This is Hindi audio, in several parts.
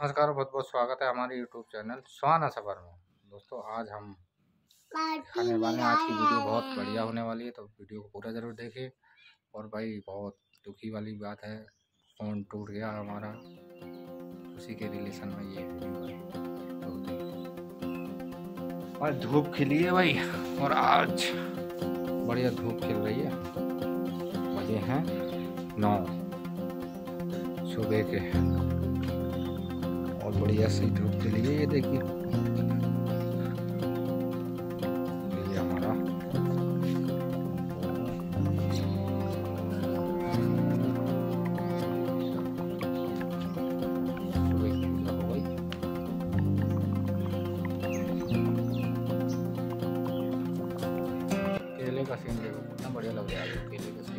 नमस्कार, बहुत बहुत स्वागत है हमारे YouTube चैनल सुहाना सफ़र में। दोस्तों आज हम खाने वाले हैं। आज की वीडियो बहुत बढ़िया होने वाली है, तो वीडियो को पूरा ज़रूर देखिए। और भाई बहुत दुखी वाली बात है, फ़ोन टूट गया हमारा, उसी के रिलेशन में ये वीडियो है। तो आज धूप खिली है भाई, और आज बढ़िया धूप खिल रही है। बजे हैं 9 सुबह के, और बढ़िया सी धूप के लिए ये देखिए, ये हमारा सुबह की पूजा हो गई। केले का सीन देखो कितना बढ़िया लग रहा है, केले का सीन।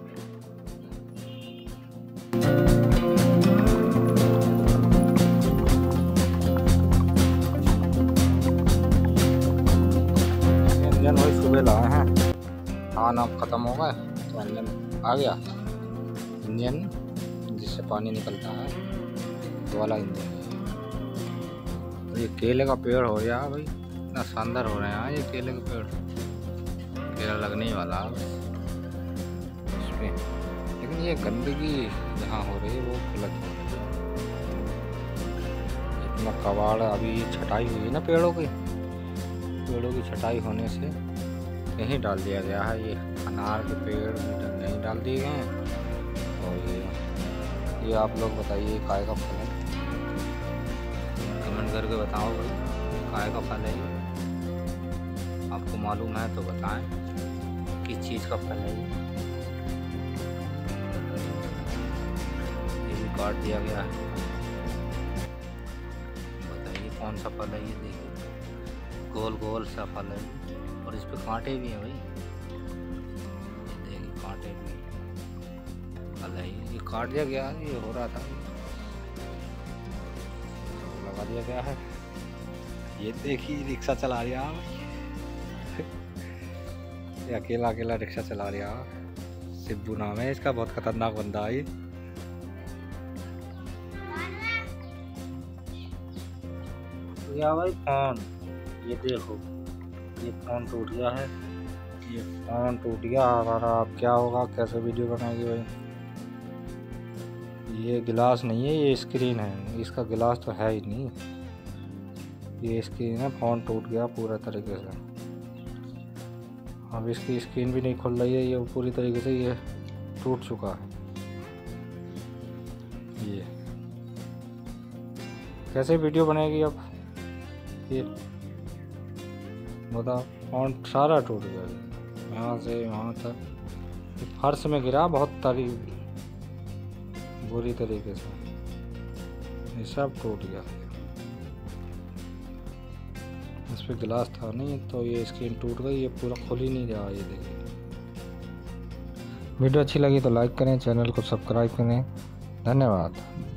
वही सुबह लाए हैं, खाना ख़त्म हो गए तो इंजन आ गया। इंजन जिससे पानी निकलता है वो वाला इंजन। ये केले का पेड़ हो गया भाई, इतना शानदार हो रहे हैं ये केले का पेड़। केला लगने ही वाला है इसमें, लेकिन ये गंदगी जहाँ हो रही है वो गलत हो रही है। इतना कबाड़ अभी छटाई हुई है ना पेड़ों की छटाई होने से यहीं डाल दिया गया है। ये अनार के पेड़ नहीं डाल दिए गए हैं। और ये आप लोग बताइए काय का फल है, कमेंट करके बताओ भाई, काय का फल है ये? आपको मालूम है तो बताएं किस चीज़ का फल है ये भी काट दिया गया है। बताइए कौन सा फल है ये? देखिए गोल गोल सा फल है, और इस पे कांटे भी हैं भाई, ये देखिए कांटे भी फल है। ये काट दिया गया है, ये हो रहा था लगा दिया गया है। ये देखिए रिक्शा चला रहा है ये अकेला अकेला रिक्शा चला रहा है। सिब्बू नाम है इसका, बहुत खतरनाक बंदा है ये भाई फोन। ये देखो ये फ़ोन टूट गया है, ये फ़ोन टूट गया हमारा। अब क्या होगा, कैसे वीडियो बनाएगी भाई? ये गिलास नहीं है, ये स्क्रीन है। इसका गिलास तो है ही नहीं, ये स्क्रीन है। फ़ोन टूट गया पूरा तरीके से। अब इसकी स्क्रीन भी नहीं खुल रही है, ये पूरी तरीके से ये टूट चुका है। ये कैसे वीडियो बनेगी अब ये बताओ? फ़ोन सारा टूट गया, यहाँ से वहाँ तक फर्श में गिरा बहुत बुरी तरीके से, ये सब टूट गया। इस पर गिलास था नहीं तो ये स्क्रीन टूट गई, ये पूरा खुल ही नहीं रहा। ये देखिए, वीडियो अच्छी लगी तो लाइक करें, चैनल को सब्सक्राइब करें। धन्यवाद।